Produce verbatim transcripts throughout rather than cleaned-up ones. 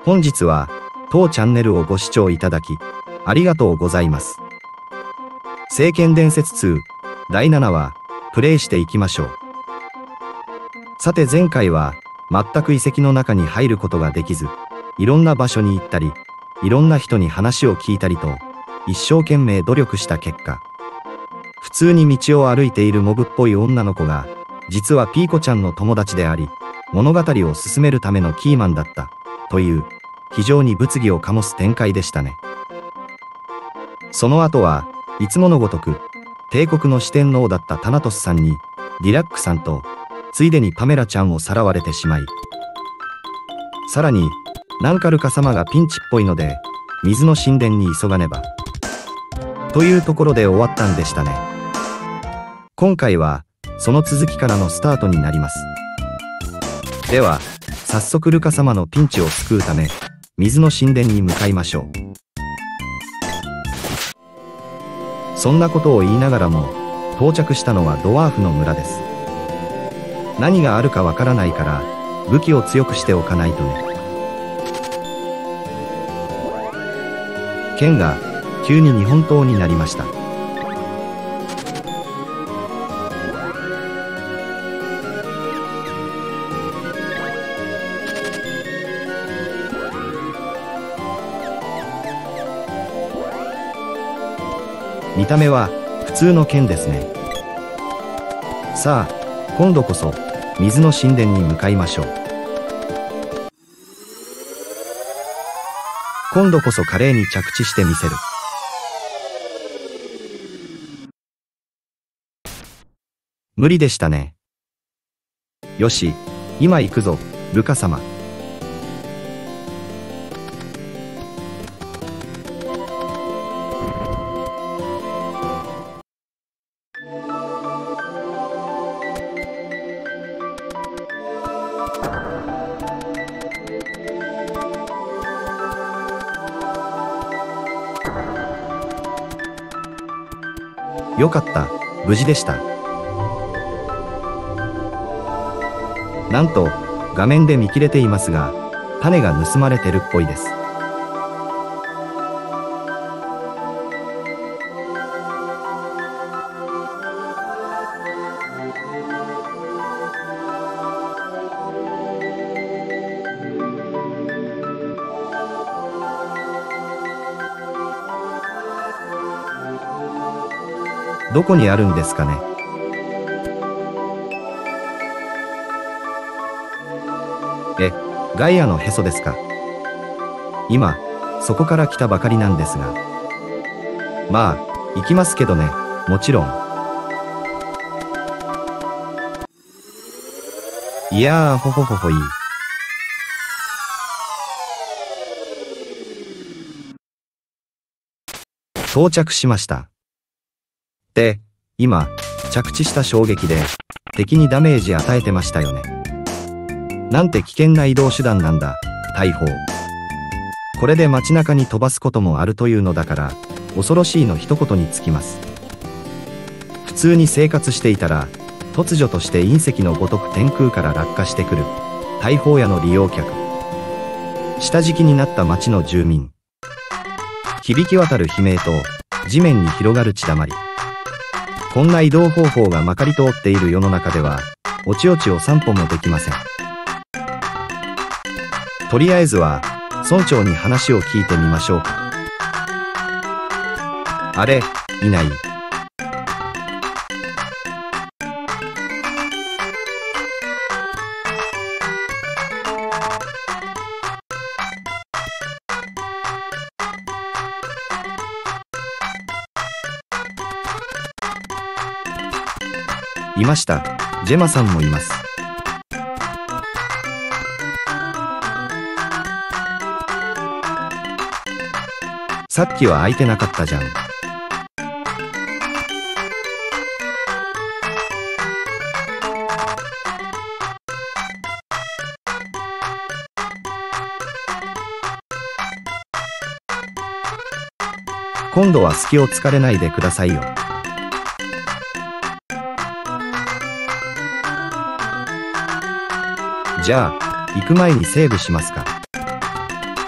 本日は当チャンネルをご視聴いただきありがとうございます。聖剣伝説にだいななわプレイしていきましょう。さて前回は全く遺跡の中に入ることができず、いろんな場所に行ったり、いろんな人に話を聞いたりと一生懸命努力した結果、普通に道を歩いているモブっぽい女の子が実はピーコちゃんの友達であり、物語を進めるためのキーマンだったという非常に物議を醸す展開でしたね。その後はいつものごとく帝国の四天王だったタナトスさんにディラックさんとついでにパメラちゃんをさらわれてしまい、さらにナンカルカ様がピンチっぽいので水の神殿に急がねばというところで終わったんでしたね。今回はその続きからのスタートになります。では早速ルカ様のピンチを救うため水の神殿に向かいましょう。そんなことを言いながらも到着したのはドワーフの村です。何があるかわからないから武器を強くしておかないとね。剣が急に日本刀になりました。見た目は普通の剣ですね。さあ今度こそ水の神殿に向かいましょう。今度こそ華麗に着地してみせる。無理でしたね。よし、今行くぞルカ様。よかった、無事でした。なんと画面で見切れていますが、種が盗まれてるっぽいです。どこにあるんですかね。え、ガイアのへそですか。今そこから来たばかりなんですが。まあ行きますけどね、もちろん。いやーほほほほい。到着しました。で、今着地した衝撃で敵にダメージ与えてましたよね。なんて危険な移動手段なんだ、大砲。これで街中に飛ばすこともあるというのだから恐ろしいの一言につきます。普通に生活していたら突如として隕石のごとく天空から落下してくる大砲屋の利用客、下敷きになった町の住民、響き渡る悲鳴と地面に広がる血だまり。こんな移動方法がまかり通っている世の中ではおちおちを散歩もできません。とりあえずは村長に話を聞いてみましょうか。あれ、いない。いました。ジェマさんもいます。さっきは空いてなかったじゃん。今度は隙を突かれないでくださいよ。じゃあ行く前にセーブしますか。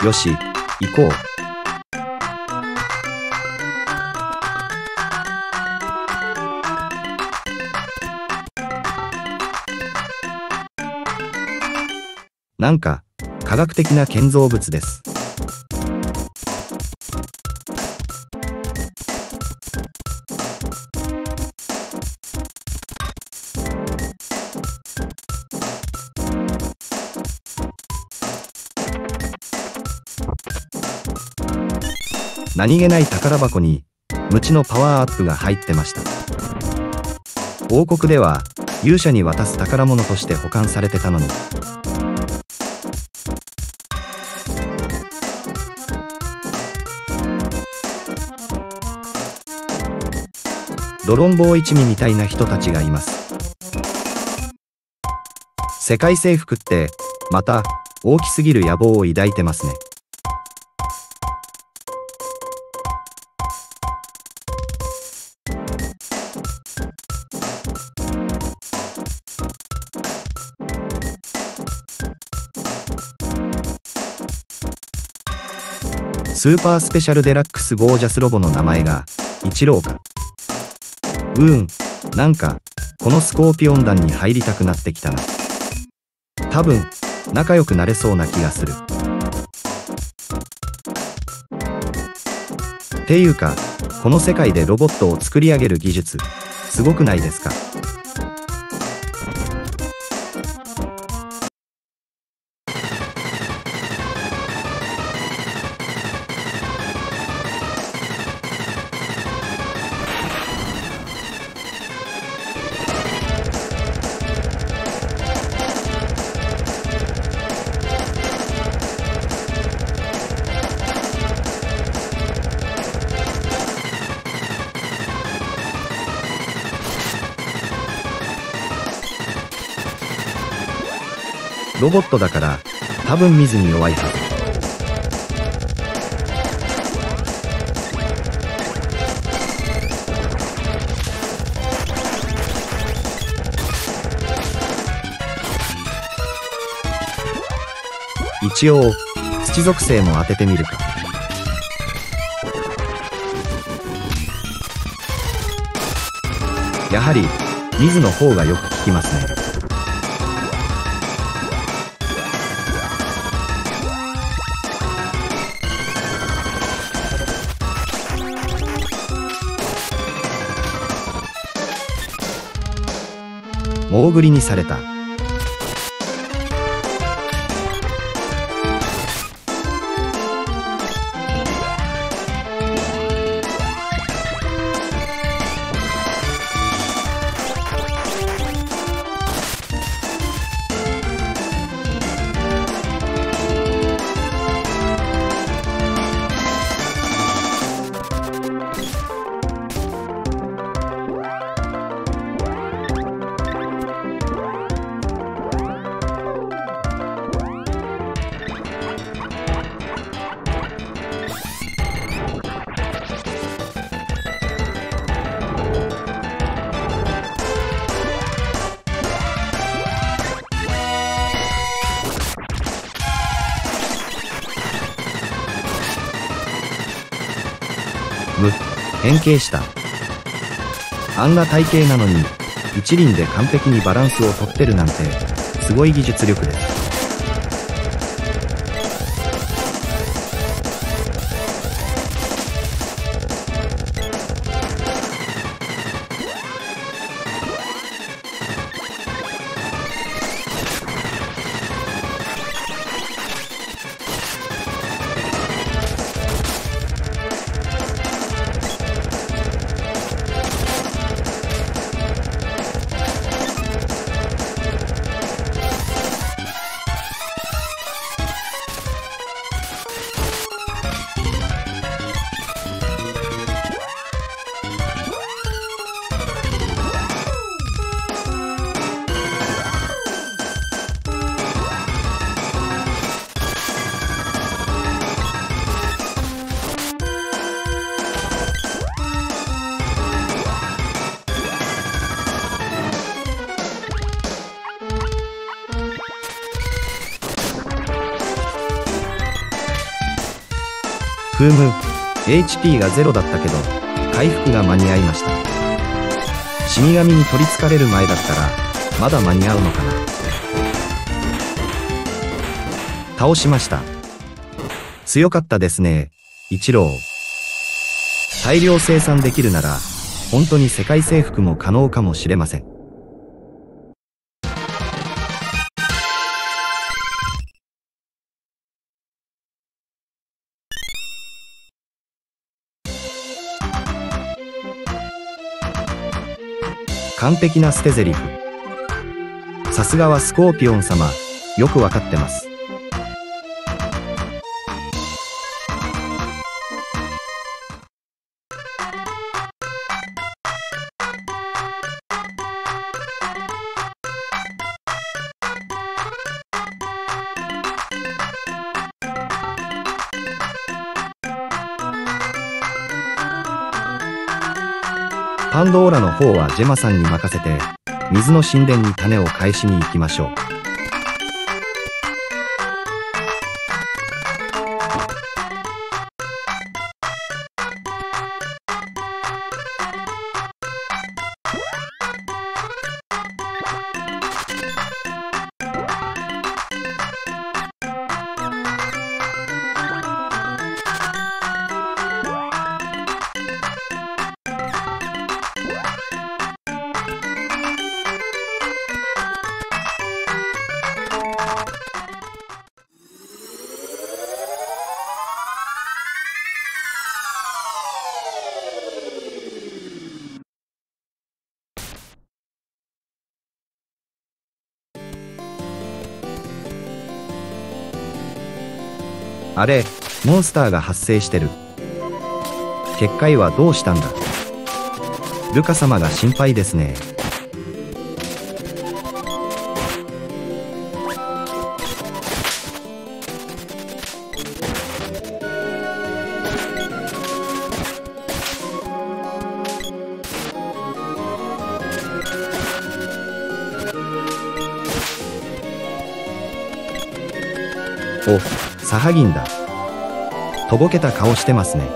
よし、行こう。なんか、科学的な建造物です。何気ない宝箱に、無知のパワーアップが入ってました。王国では、勇者に渡す宝物として保管されてたのに。泥んぼ一味みたいな人たちがいます。世界征服って、また、大きすぎる野望を抱いてますね。スーパースペシャルデラックスゴージャスロボの名前が、一郎か。うーん、なんか、このスコーピオン団に入りたくなってきたな。多分、仲良くなれそうな気がする。っていうか、この世界でロボットを作り上げる技術、すごくないですか？ロボットだから、多分水に弱いはず。一応、土属性も当ててみるか。やはり、水の方がよく効きますね。大振りにされた。む、変形した。あんな体型なのに、一輪で完璧にバランスをとってるなんて、すごい技術力です。 ふむ、エイチピー がゼロだったけど、回復が間に合いました。死神に取り憑かれる前だったら、まだ間に合うのかな。倒しました。強かったですね、一郎。大量生産できるなら、本当に世界征服も可能かもしれません。完璧な捨て台詞。さすがはスコーピオン様、よくわかってます。パンドーラの方はジェマさんに任せて、水の神殿に種を返しに行きましょう。あれ、モンスターが発生してる。結界はどうしたんだ。ルカ様が心配ですね。お、サハギンだ。とぼけた顔してますね。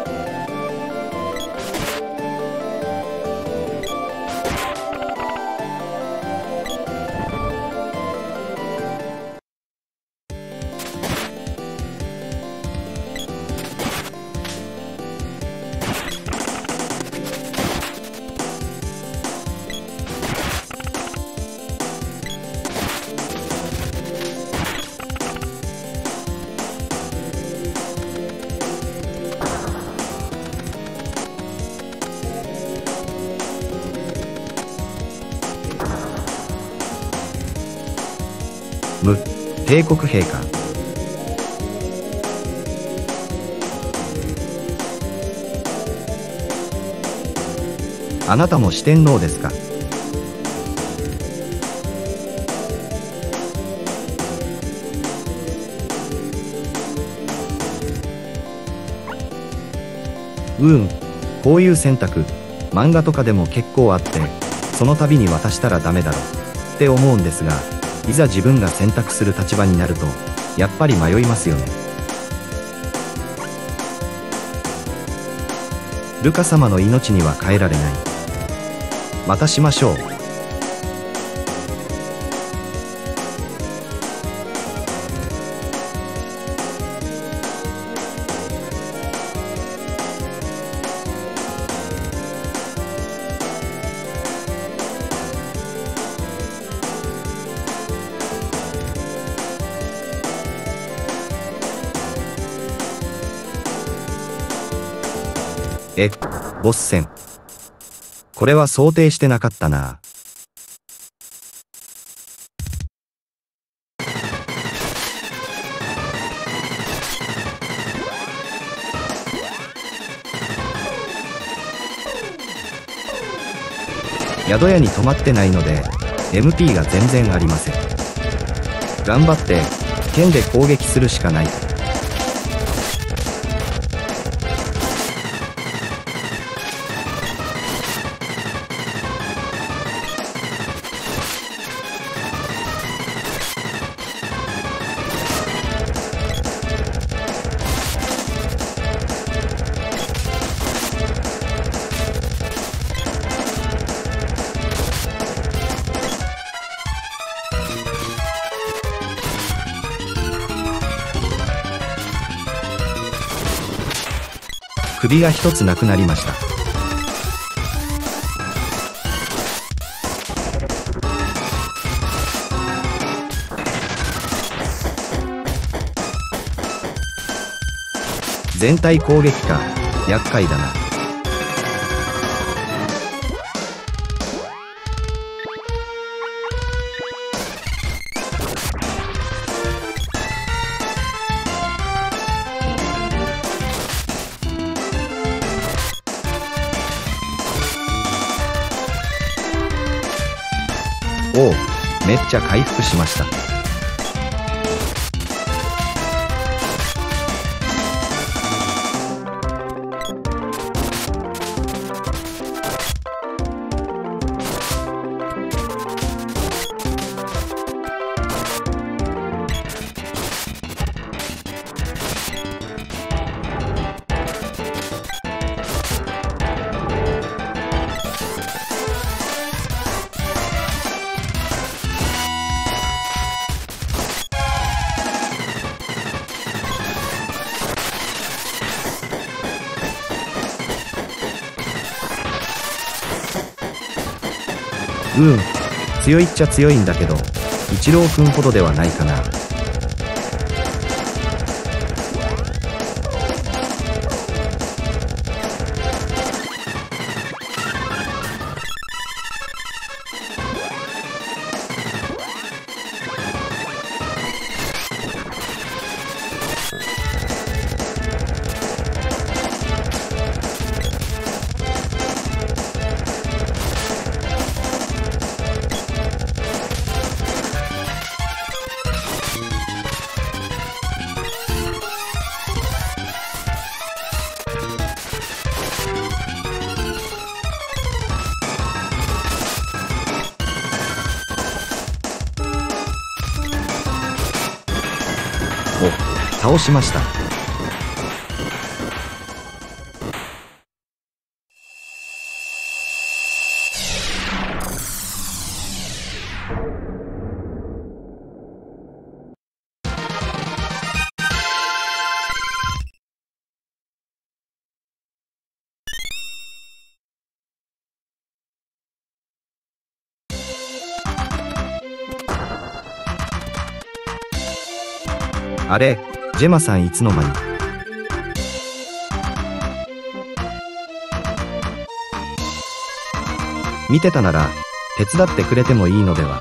む、帝国兵か。あなたも四天王ですか。うーん、こういう選択、漫画とかでも結構あって、その度に渡したらダメだろって思うんですが、いざ自分が選択する立場になると、やっぱり迷いますよね。ルカ様の命には変えられない。渡しましょう。え、ボス戦。これは想定してなかったな。宿屋に泊まってないので エムピー が全然ありません。頑張って剣で攻撃するしかない。 首が一つなくなりました。全体攻撃か、厄介だな。おお、めっちゃ回復しました。うーん、強いっちゃ強いんだけど、一郎くんほどではないかな。お、倒しました。あれ、ジェマさんいつの間に。見てたなら、手伝ってくれてもいいのでは。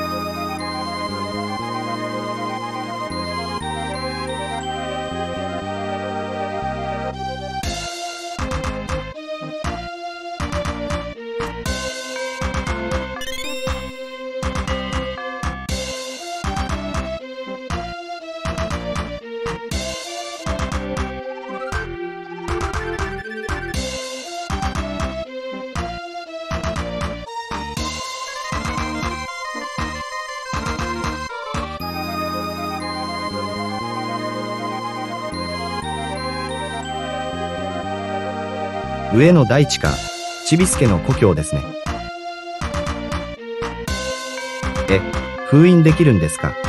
上の大地か、ちびすけの故郷ですね。え、封印できるんですか？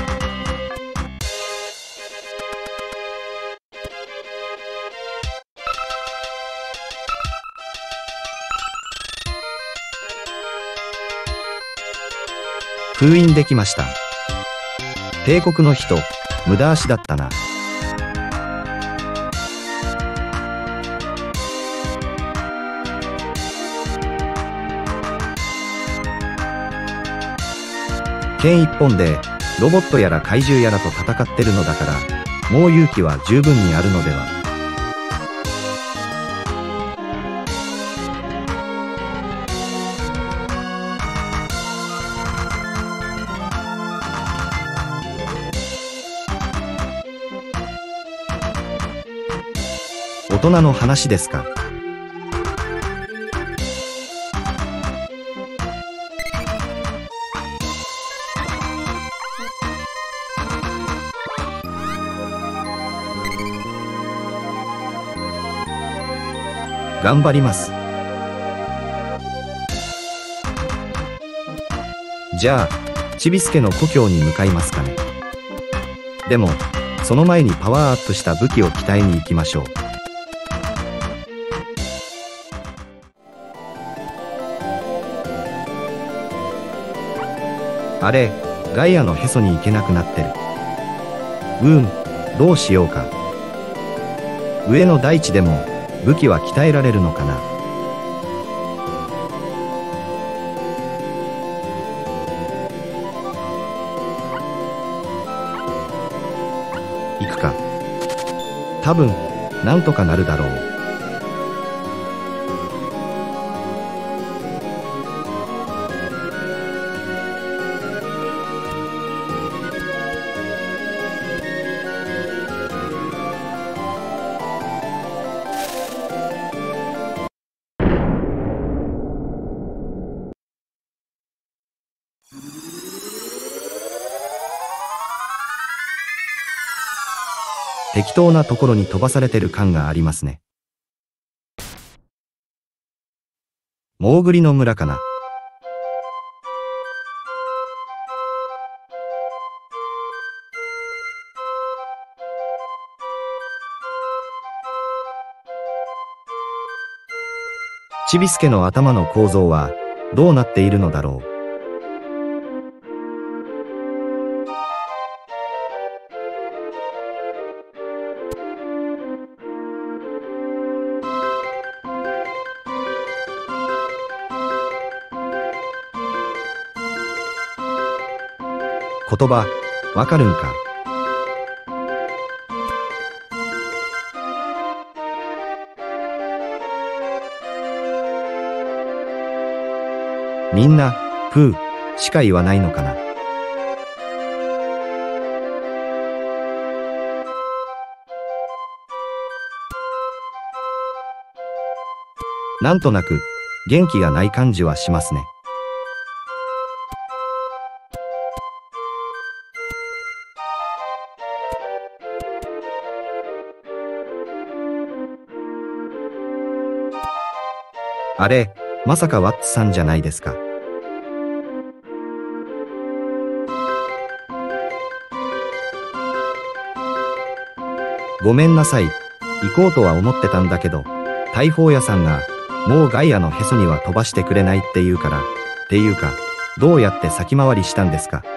封印できました。帝国の人、無駄足だったな。剣一本でロボットやら怪獣やらと戦ってるのだから、もう勇気は十分にあるのでは。大人の話ですか。頑張ります。じゃあ、ちびすけの故郷に向かいますかね。でも、その前にパワーアップした武器を鍛えに行きましょう。 あれ、ガイアのへそに行けなくなってる。うーん、どうしようか。上の大地でも武器は鍛えられるのかな。行くか。多分、なんとかなるだろう。適当なところに飛ばされてる感がありますね。モーグリの村かな。ちびすけの頭の構造はどうなっているのだろう。言葉、わかるんか。みんな、プー、しか言わないのかな。なんとなく、元気がない感じはしますね。あれ、まさかワッツさんじゃないですか。ごめんなさい。行こうとは思ってたんだけど、大砲屋さんが、もうガイアのへそには飛ばしてくれないって言うから、っていうか、どうやって先回りしたんですか。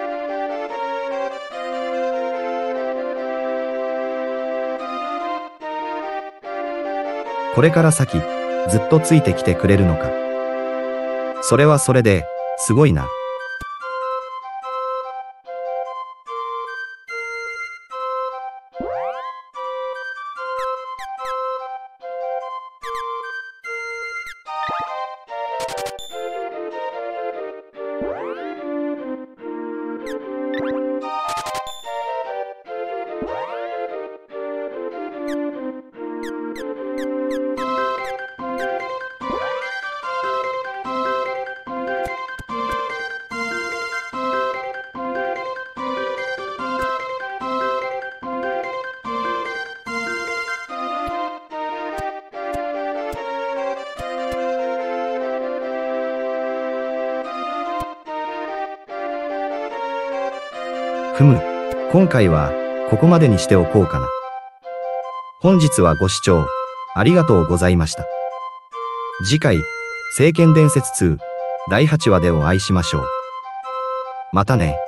これから先、ずっとついてきてくれるのか。それはそれで、すごいな。ふむ、今回はここまでにしておこうかな。本日はご視聴ありがとうございました。次回、聖剣伝説にだいはちわでお会いしましょう。またね。